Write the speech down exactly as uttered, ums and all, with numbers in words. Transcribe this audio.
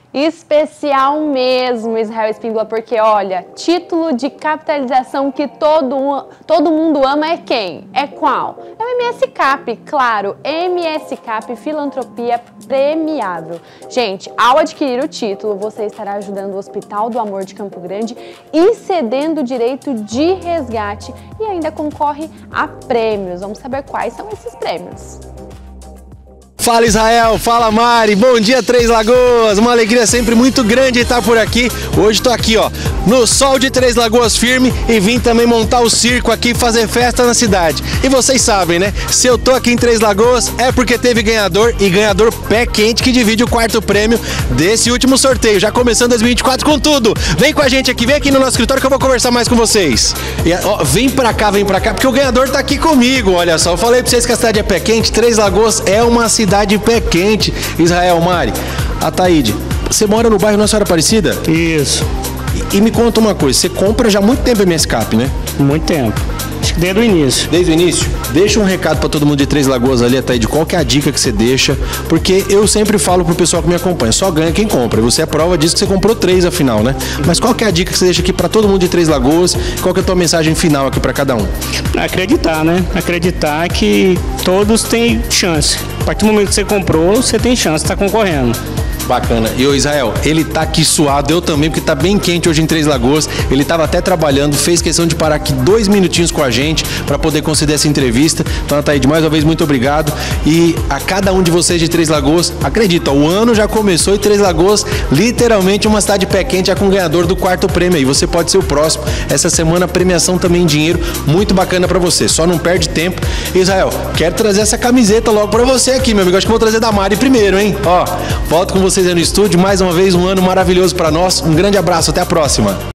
Especial mesmo, Israel Espíndola, porque olha, título de capitalização que todo, todo mundo ama é quem? É qual? É o M S Cap, claro, M S Cap Filantropia Premiável. Gente, ao adquirir o título, você estará ajudando o Hospital do Amor de Campo Grande e cedendo o direito de resgate e ainda concorre a prêmios. Vamos saber quais são esses prêmios. Fala Israel, fala Mari, bom dia Três Lagoas, uma alegria sempre muito grande estar por aqui. Hoje tô aqui ó, no sol de Três Lagoas firme e vim também montar o circo aqui, fazer festa na cidade. E vocês sabem né, se eu tô aqui em Três Lagoas é porque teve ganhador e ganhador pé quente que divide o quarto prêmio desse último sorteio, já começando dois mil e vinte e quatro com tudo. Vem com a gente aqui, vem aqui no nosso escritório que eu vou conversar mais com vocês. E, ó, vem pra cá, vem pra cá, porque o ganhador tá aqui comigo, olha só. Eu falei pra vocês que a cidade é pé quente, Três Lagoas é uma cidade de pé quente. Israel, Mari, Ataíde, você mora no bairro Nossa Senhora Aparecida? Isso. E, e me conta uma coisa, você compra já há muito tempo M S Cap, né? Muito tempo. Acho que desde o início. Desde o início? Deixa um recado para todo mundo de Três Lagoas ali, Ataíde, qual que é a dica que você deixa? Porque eu sempre falo pro pessoal que me acompanha, só ganha quem compra. Você é prova disso que você comprou três afinal, né? Mas qual que é a dica que você deixa aqui para todo mundo de Três Lagoas? Qual que é a tua mensagem final aqui para cada um? Acreditar, né? Acreditar que todos têm chance. A partir do momento que você comprou, você tem chance de estar concorrendo. Bacana. E o Israel, ele tá aqui suado, eu também, porque tá bem quente hoje em Três Lagoas. Ele tava até trabalhando, fez questão de parar aqui dois minutinhos com a gente para poder conceder essa entrevista. Então, Ataíde, mais uma vez, muito obrigado. E a cada um de vocês de Três Lagoas, acredita, o ano já começou e Três Lagoas, literalmente uma cidade pé quente, já com o ganhador do quarto prêmio aí. Você pode ser o próximo. Essa semana, premiação também em dinheiro, muito bacana para você. Só não perde tempo. Israel, quero trazer essa camiseta logo para você aqui, meu amigo. Acho que vou trazer da Mari primeiro, hein? Ó, volto com vocês aí no estúdio. Mais uma vez, um ano maravilhoso para nós. Um grande abraço, até a próxima.